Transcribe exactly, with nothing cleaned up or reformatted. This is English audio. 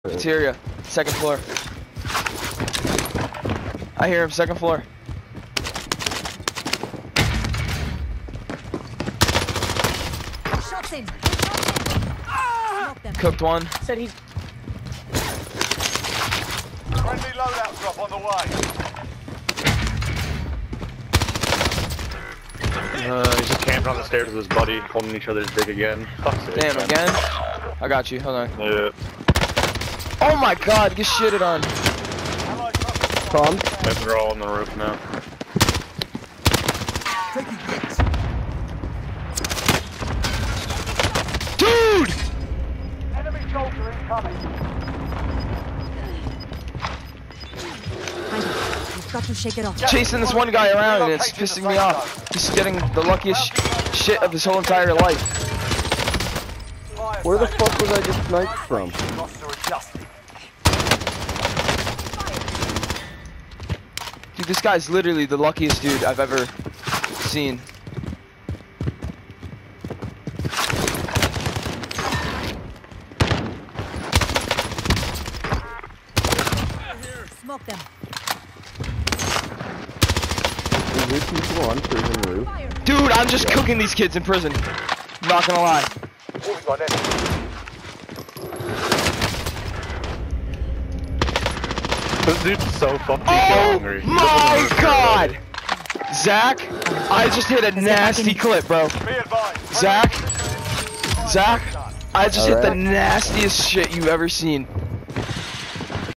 Cafeteria, second floor. I hear him, second floor. Shots in. Cooked one. Said he's. Friendly loadout drop on the way. Uh, he's just camping on the stairs with his buddy, holding each other's dick again. Fuck's sake, Damn, man. again? I got you, hold on. Yeah. Oh my god, get shitted on. Tom? Maybe they're all on the roof now. Dude! Enemy soldier incoming. You've got to shake it off. Chasing this one guy around and it's pissing me off. He's getting the luckiest sh shit of his whole entire life. Where the fuck was I just sniped from? Dude, this guy's literally the luckiest dude I've ever seen. Smoke them. Is there people on prison roof? Dude, I'm just cooking these kids in prison. Not gonna lie. This dude's so fucking Oh hungry. my god! Zach, I just hit a nasty clip, bro. Zach, Zach, I just hit the nastiest shit you've ever seen.